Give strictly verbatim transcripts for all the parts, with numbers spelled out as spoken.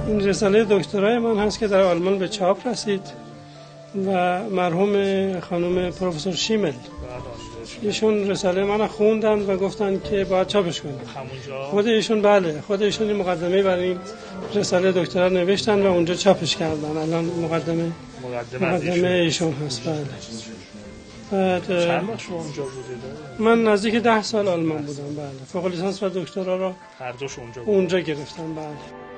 این رساله دکترای من هست که در آلمان به چاپ رسید و مرحوم خانم پروفسور شیمل ایشون رساله من خوندن و گفتن که باید چاپش کنیم. خود ایشون بله خود ایشون مقدمه برای این رساله دکترا نوشتن و اونجا چاپش کردن. الان مقدمه مقدمه ایشون هست. بله. بعد چند وقت شما اونجا بودید؟ من نزدیک ده سال آلمان بودم. بله. فوق لیسانس و دکترا را هر دوش اونجا بود. اونجا گرفتم. بله.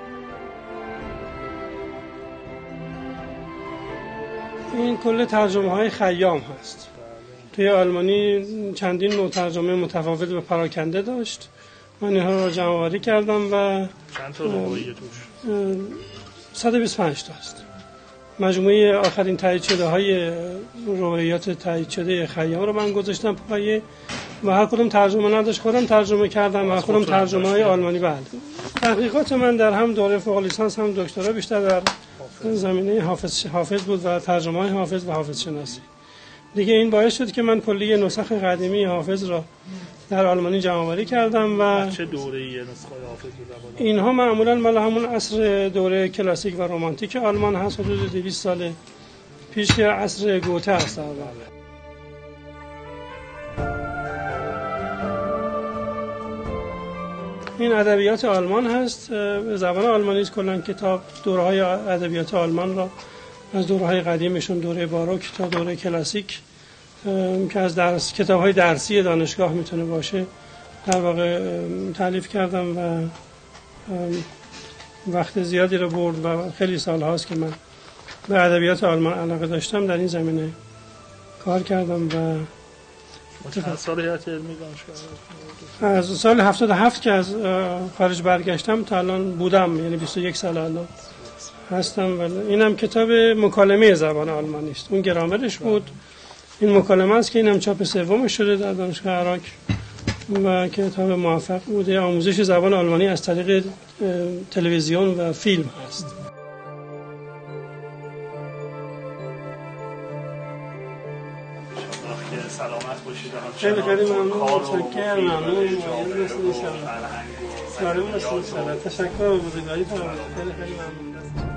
این کل ترجمه های خیام هست. توی آلمانی چندین نوع ترجمه متفاوت و پراکنده داشت. من اینها رو جمع‌آوری کردم و چند تا روایی توش؟ صد و بیست و پنج تا است. مجموعه آخرین تایید شده های روایات تایید شده خیام رو من گذاشتم پایه و هر کدوم ترجمه نداشت خودم ترجمه کردم و هر کدوم ترجمه های آلمانی. بله. تحقیقات من در هم دوره فوق لیسانس هم دکترا بیشتر در زمینه حافظ حافظ بود و ترجمه های حافظ و حافظ شناسی. دیگه این باعث شد که من کلی نسخ قدیمی حافظ را در آلمانی جمع‌آوری کردم. و چه دوره‌ای نسخه حافظ بود؟ اینها معمولاً مال همون عصر دوره کلاسیک و رمانتیک آلمان هست، حدود دویست سال پیش که عصر گوته است. در واقع این ادبیات آلمان هست، به زبان آلمانی است. کلاً کتاب دوره‌های ادبیات آلمان را از دوره‌های قدیمشون دوره باروک تا دوره کلاسیک که از درس کتاب‌های درسی دانشگاه میتونه باشه در واقع تالیف کردم و وقت زیادی رو برد و خیلی سال هاست که من به ادبیات آلمان علاقه داشتم، در این زمینه کار کردم. و چند سال هیئت علمی دانشگاه؟ از سال هفتاد و هفت که از خارج برگشتم تا الان بودم، یعنی بیست و یک سال الان هستم. ولی اینم کتاب مکالمه زبان آلمانی است. اون گرامرش بود. این مکالمه است که اینم چاپ سومش شده در دانشگاه عراق و کتاب موفق بوده. آموزش زبان آلمانی از طریق تلویزیون و فیلم هست. سلامت باشید. خیلی خیلی ممنون. متشکرم. ممنون. تشکر بزرگواری فرمودید. خیلی خیلی ممنون.